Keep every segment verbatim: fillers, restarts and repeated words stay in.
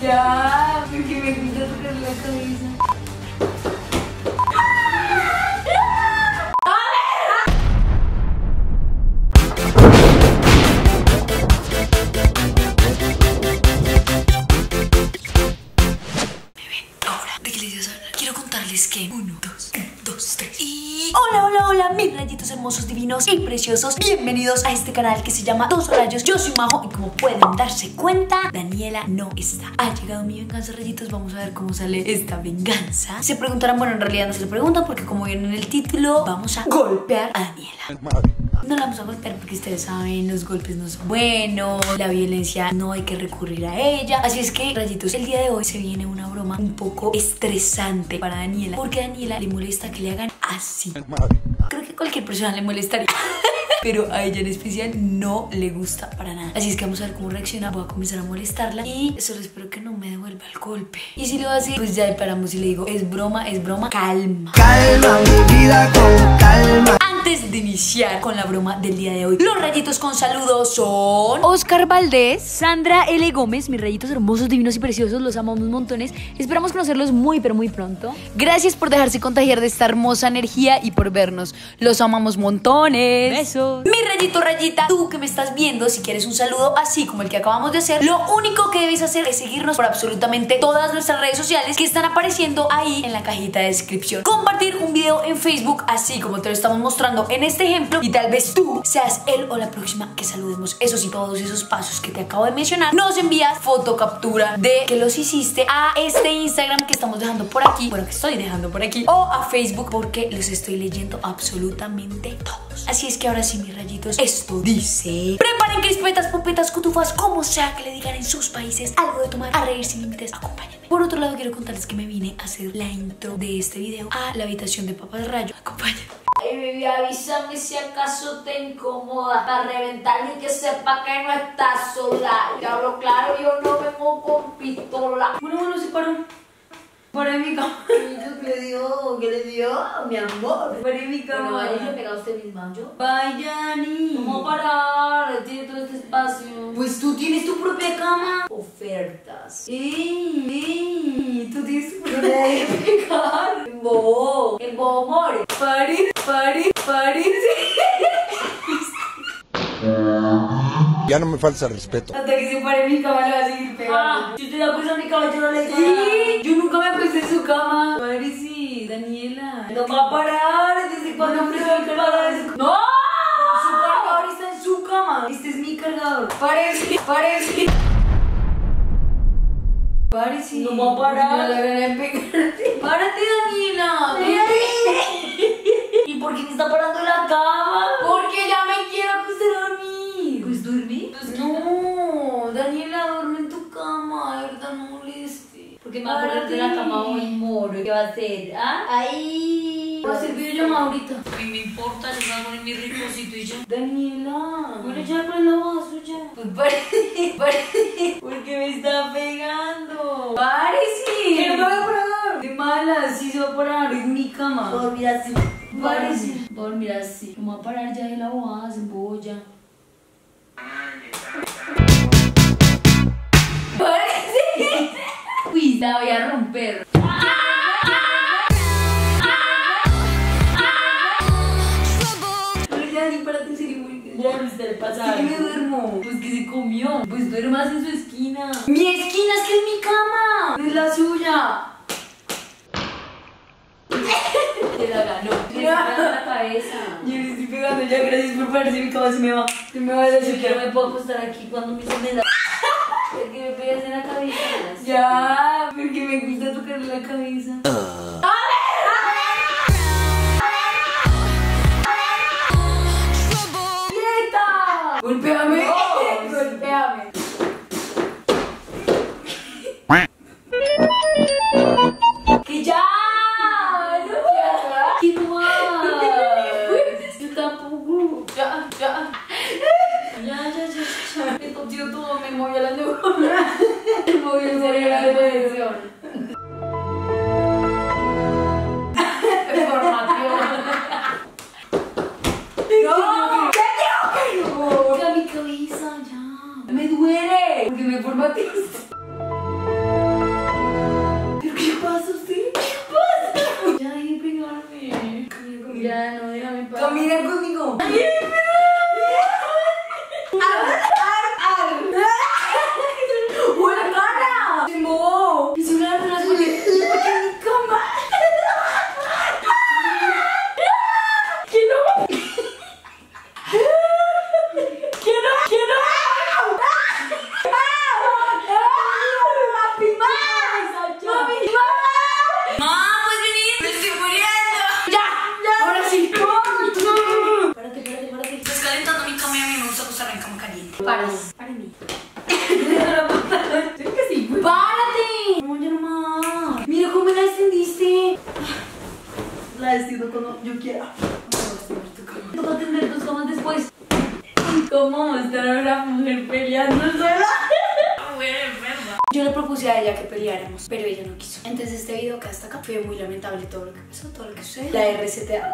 Ya, porque me gusta tocar la cabeza. Quiero contarles que uno, dos, uno, dos, tres y... Hola, hola, hola, mis rayitos hermosos, divinos y preciosos. Bienvenidos a este canal que se llama Dos Rayos. Yo soy Majo y como pueden darse cuenta, Daniela no está. Ha llegado mi venganza, rayitos. Vamos a ver cómo sale esta venganza. Se preguntarán, bueno, en realidad no se lo preguntan porque como vieron en el título, vamos a golpear a Daniela. No la vamos a golpear porque ustedes saben, los golpes no son buenos, la violencia no hay que recurrir a ella. Así es que, rayitos, el día de hoy se viene una broma un poco estresante para Daniela, porque a Daniela le molesta que le hagan así. Creo que a cualquier persona le molestaría, pero a ella en especial no le gusta para nada. Así es que vamos a ver cómo reacciona. Voy a comenzar a molestarla y solo espero que no me devuelva el golpe. Y si lo hace, pues ya paramos y le digo, es broma, es broma, calma. Calma, mi vida, con calma. Antes de iniciar con la broma del día de hoy, los rayitos con saludos son Oscar Valdés, Sandra L. Gómez, mis rayitos hermosos, divinos y preciosos, los amamos montones. Esperamos conocerlos muy pero muy pronto. Gracias por dejarse contagiar de esta hermosa energía y por vernos. Los amamos montones. Besos. Mi rayito, rayita, tú que me estás viendo, si quieres un saludo así como el que acabamos de hacer, lo único que debes hacer es seguirnos por absolutamente todas nuestras redes sociales que están apareciendo ahí en la cajita de descripción. Compartir un video en Facebook así como te lo estamos mostrando en este ejemplo y tal vez tú seas él o la próxima que saludemos. Eso sí, todos esos pasos que te acabo de mencionar, nos envías foto captura de que los hiciste a este Instagram que estamos dejando por aquí, bueno, que estoy dejando por aquí, o a Facebook porque los estoy leyendo absolutamente todos. Así es que ahora sí, mis rayitos, esto dice: preparen crispetas, pupetas, cotufas, como sea que le digan en sus países, algo de tomar, a reír sin límites, acompáñenme. Por otro lado, quiero contarles que me vine a hacer la intro de este video a la habitación de Papas Rayo. Acompáñenme. Ay, baby, avísame si acaso te incomoda para reventarlo y que sepa que no estás sola. Te hablo claro, yo no vengo con pistola. Bueno, bueno, se paró. Paré mi cama. ¿Qué le dio? ¿Qué le dio? Mi amor. Paré mi cama. Bueno, vaya, le pega a usted misma, ¿yo? Vaya, ni. ¿Cómo parar? Tiene todo este espacio. Pues tú tienes tu propia cama. Ofertas. ¡Ey! ¡Ey! Tú tienes tu ¿Qué propia le debe pegar? El bobo. El bobo more. Parir, parir, parir. Ya no me falta respeto. Hasta que se pare mi cama le va a seguir pegando. Ah, si usted la puso en mi cama, yo no le digo Sí, nada. yo nunca me acosté en su cama. Parir, sí, Daniela. No va a parar. ¿Desde cuándo No, empezó no, a parar eso? ¡No! Su cargador está en su cama. Este es mi cargador. Parece, parece. Parece. No va a parar. No le gané de pegarte. Párate, Daniela. ¿Y por qué me está parando en la cama? Porque ya me quiero acostar a dormir. Pues dormí. Pues no, Daniela, duerme en tu cama, de verdad, no moleste. Porque me va a poner de la cama hoy moro. ¿Qué va a hacer? ¿Ah? Ahí. Va a hacer videollamada ahorita. A mí me importa, yo voy a poner mi ricocito y ya. Daniela. Bueno, ya con la voz suya. Pues parece, parece. Porque me está pegando. Parece. Que no me voy a parar. De malas, sí se va a parar, es mi cama. Voy a dormir así. Parece. Voy a dormir así. Me va a parar ya de la bobada, se embolla. Parece. Uy, la voy a romper. Pero ya ni párate en serio, porque ya. Por usted le pasa ¿Qué me algo. duermo? Pues que se comió. Pues duermas en su esquina. Mi esquina es que es mi cama. No es la suya. Se la ganó. Me está la cabeza. Yo le estoy pegando ya, gracias por pararse, mi cama se me va. Se me va a Yo desechar. no me puedo acostar aquí cuando me dicen de la... Es que me pegas en la cabeza. Ya, porque me gusta tocarle la cabeza. ¡Quieta! ¡Golpéame! No. ¡Golpéame! ¡Que ya! ¡No! ¿Qué más? Yo tampoco. Ya, ya. Ya, ya, ya, ya. Me tosió todo, me movió la neurona. Me movió el cerebro de posición. Información. ¡No! ¡Ya digo que no! Ya mi cabeza, ya. Me duele. Porque me formateaste. digan conmigo. ¡Buena cara! ¡No! Y si me dan unas porque en mi cama. ¡Quiero! ¡Quiero! ¡Quiero! ¡Papi! ¡Mami! ¡Mamá! ¡Pues venid! ¡Me estoy muriendo! ¡Ya! ¡Ya! ¡Ahora sí! Párate, párate, párate. Estás calentando mi cama y a mí me gusta acostarme en cama caliente. Paras. Párenme. ¡Párate! No, ya no más. Mira cómo me la extendiste. La extiendo cuando yo quiera. Toca tener dos camas después. ¿Cómo estar a una mujer peleando sola? Yo le propuse a ella que peleáramos, pero ella no quiso. Entonces este video que hasta acá fue muy lamentable todo lo que pasó, todo lo que sucede. La R C T A.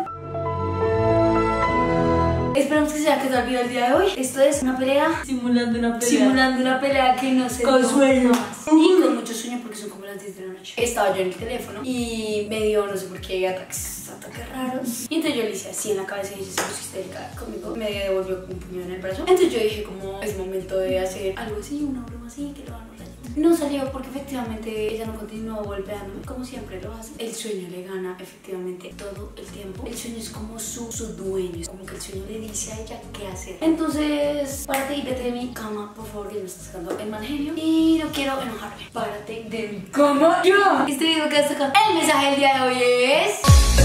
Esperamos que se haya quedado el video el día de hoy. Esto es una pelea. Simulando una pelea. Simulando una pelea que no se Con dio sueño. jamás. Y con mucho sueño porque son como las diez de la noche. Estaba yo en el teléfono y me dio, no sé por qué, ataques, ataques raros. Y entonces yo le hice así en la cabeza y ella se puso histérica conmigo. Me devolvió un puño en el brazo. Entonces yo dije como es momento de hacer algo así, una broma así, que lo hagan los rayitos. No salió porque efectivamente ella no continuó golpeándome como siempre lo hace. El sueño le gana efectivamente todo el tiempo. El sueño es como su, su dueño. Es como que el sueño le dice a ella qué hacer. Entonces, párate y vete de mi cama, por favor, que me estás sacando el mal genio. Y no quiero enojarme. Párate de mi cama ya. Este video que hasta acá. El mensaje del día de hoy es...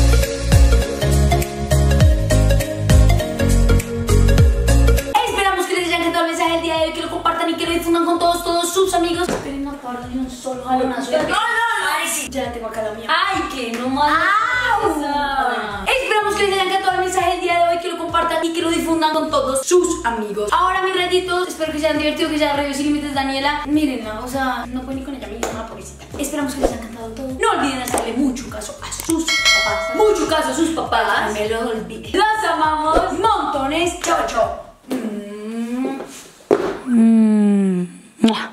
Esperamos que les haya encantado el mensaje del día de hoy, que lo compartan y que lo difundan con todos, todos sus amigos. Esperen una parda y un solo jalonazo. No, no, no. Ay, sí. Ya la tengo acá la mía. Ay, que no más. ¡Au! Esperamos que les haya encantado el mensaje del día de hoy, que lo compartan y que lo difundan con todos sus amigos. Ahora, mis rayitos, espero que se hayan divertido, que se hayan reído sin límites, Daniela. Mírenla, o sea, no puedo ni con ella misma, la pobrecita. Esperamos que les haya encantado todo. No olviden hacerle mucho caso a sus papás. Mucho caso a sus papás. No me lo olviden. Los amamos montones. Chao, chao. Mm. Mmm.